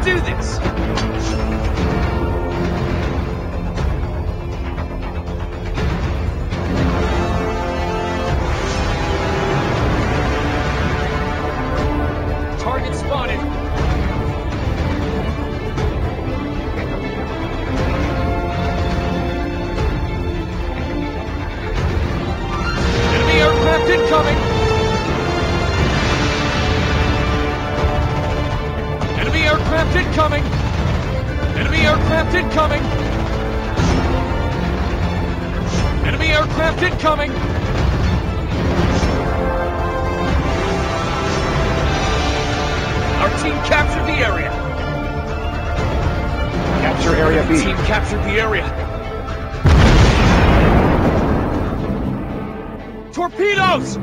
do this! Target spotted. Enemy aircraft incoming! Enemy aircraft incoming! Enemy aircraft incoming! Enemy aircraft incoming! Our team captured the area! Capture Area B. Team captured the area! Torpedoes!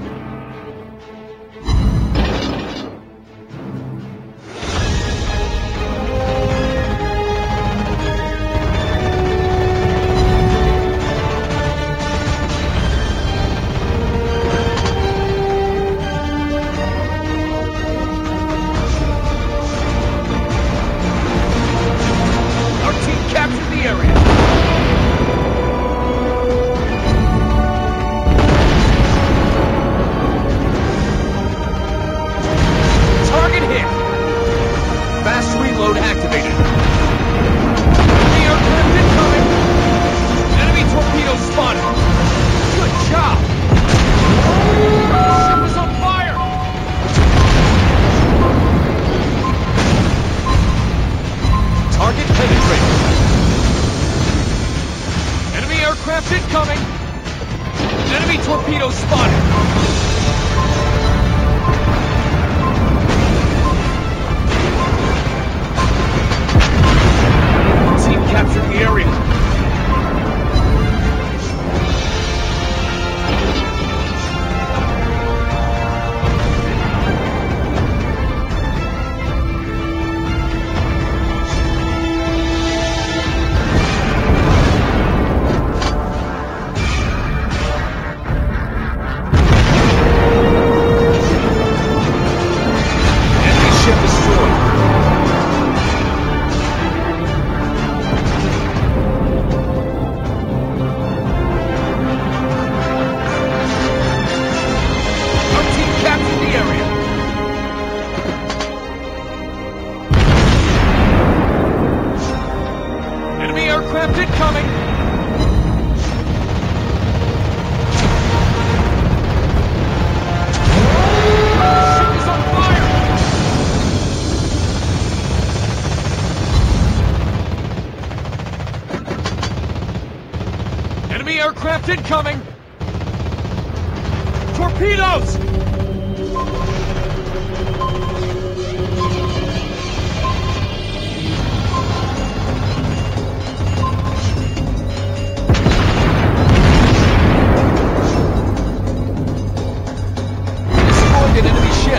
Incoming! Enemy torpedoes spotted! Team captured the area. Aircraft incoming! Ship is on fire! Enemy aircraft incoming! Torpedoes! An enemy ship.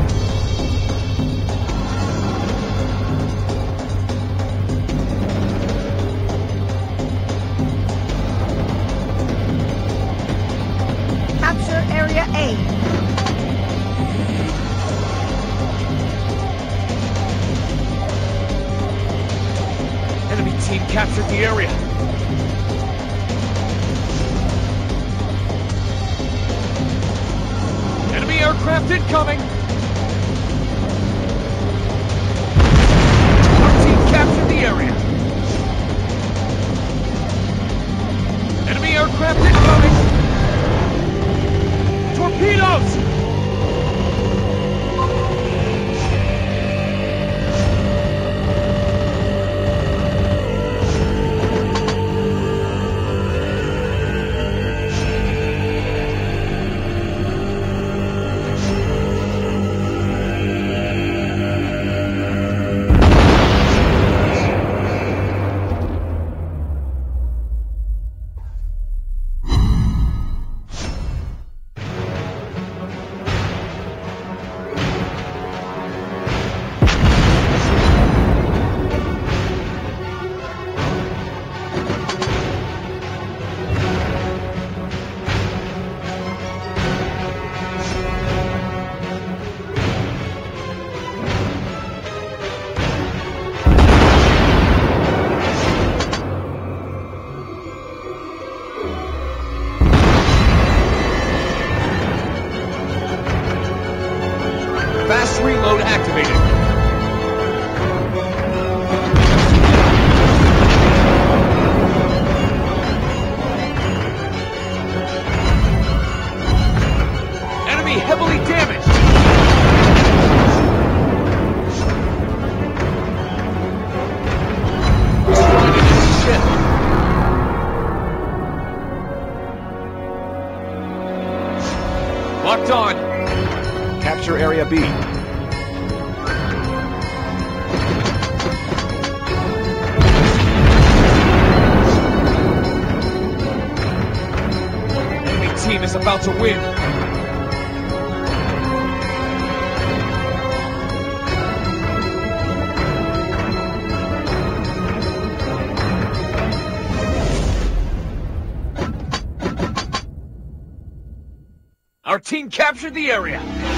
Capture Area A. Enemy team captured the area. Enemy aircraft incoming! Our team captured the area. Enemy aircraft incoming! Torpedoes! Force reload activated. Enemy heavily damaged. Destroyed enemy ship. Locked on. Capture Area B. Enemy team is about to win. Our team captured the area.